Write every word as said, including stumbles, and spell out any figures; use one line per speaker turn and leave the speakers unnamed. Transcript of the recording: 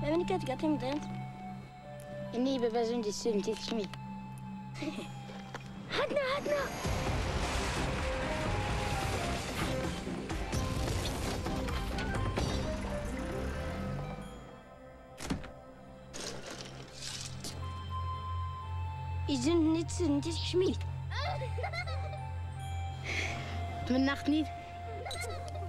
أنا كنت قاعد مدان إني ببزون دي سون تشمي هاتنا هاتنا إذن نتسن تشمي من ناخت niet